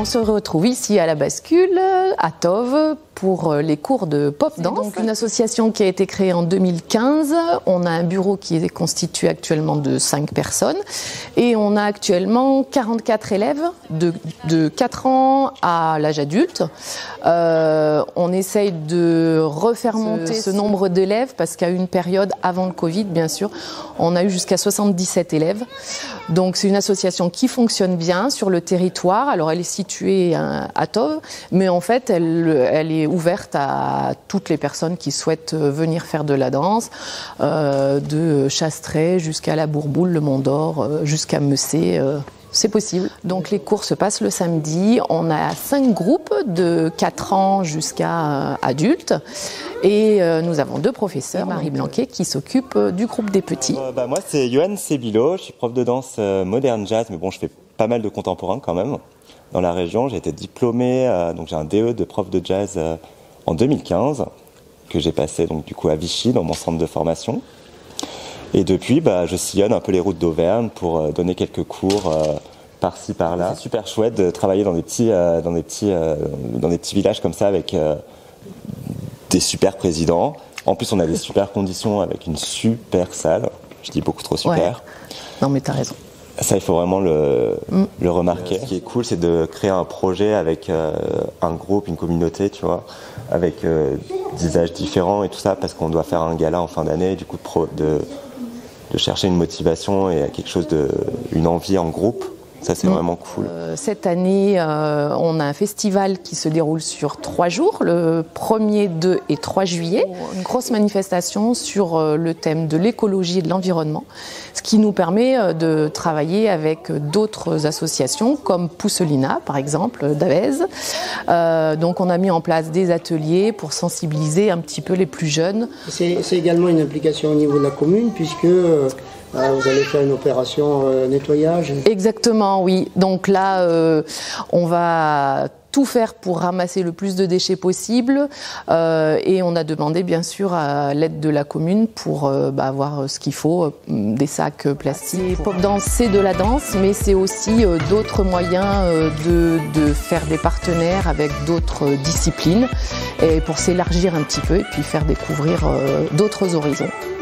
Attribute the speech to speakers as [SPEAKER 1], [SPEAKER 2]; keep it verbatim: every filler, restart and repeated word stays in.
[SPEAKER 1] On se retrouve ici à la bascule, à Tove, pour les cours de pop dance. Donc une association qui a été créée en deux mille quinze. On a un bureau qui est constitué actuellement de cinq personnes. Et on a actuellement quarante-quatre élèves de, de quatre ans à l'âge adulte. Euh, on essaye de refaire monter ce, ce nombre d'élèves parce qu'à une période avant le Covid, bien sûr, on a eu jusqu'à soixante-dix-sept élèves. Donc c'est une association qui fonctionne bien sur le territoire. Alors elle est située à Tove, mais en fait elle, elle est ouverte à toutes les personnes qui souhaitent venir faire de la danse, euh, de Chastret jusqu'à la Bourboule, le Mont d'Or, jusqu'à Messé. Euh, C'est possible. Donc les cours se passent le samedi. On a cinq groupes de quatre ans jusqu'à euh, adultes. Et euh, nous avons deux professeurs, Marie Blanquet, qui s'occupe euh, du groupe des petits.
[SPEAKER 2] Euh, bah, moi, c'est Yoann Sebilo. Je suis prof de danse euh, moderne jazz, mais bon, je fais pas mal de contemporain quand même. Dans la région, j'ai été diplômé, euh, donc j'ai un D E de prof de jazz euh, en deux mille quinze, que j'ai passé donc du coup à Vichy, dans mon centre de formation. Et depuis, bah, je sillonne un peu les routes d'Auvergne pour euh, donner quelques cours euh, par-ci, par-là. C'est super chouette de travailler dans des petits, euh, dans des petits, euh, dans des petits villages comme ça avec euh, des super présidents. En plus, on a des super conditions avec une super salle. Je dis beaucoup trop super.
[SPEAKER 1] Ouais. Non, mais t'as raison.
[SPEAKER 2] Ça, il faut vraiment le,
[SPEAKER 1] mm.
[SPEAKER 2] le remarquer. Ce qui est cool, c'est de créer un projet avec euh, un groupe, une communauté, tu vois, avec euh, des âges différents et tout ça, parce qu'on doit faire un gala en fin d'année, du coup, de, pro, de, de chercher une motivation et quelque chose de, une envie en groupe. Ça, c'est mmh. vraiment cool.
[SPEAKER 1] Euh, cette année, euh, on a un festival qui se déroule sur trois jours, le premier, deux et trois juillet. Une grosse manifestation sur euh, le thème de l'écologie et de l'environnement, ce qui nous permet euh, de travailler avec d'autres associations, comme Pousselina, par exemple, d'Avez. Euh, donc, on a mis en place des ateliers pour sensibiliser un petit peu les plus jeunes.
[SPEAKER 3] C'est, c'est également une implication au niveau de la commune, puisque... Euh, vous allez faire une opération euh, nettoyage.
[SPEAKER 1] Exactement, oui. Donc là, euh, on va tout faire pour ramasser le plus de déchets possible euh, et on a demandé bien sûr à l'aide de la commune pour euh, bah, avoir ce qu'il faut, euh, des sacs plastiques. Pop dance, c'est de la danse, mais c'est aussi euh, d'autres moyens euh, de, de faire des partenaires avec d'autres disciplines et pour s'élargir un petit peu et puis faire découvrir euh, d'autres horizons.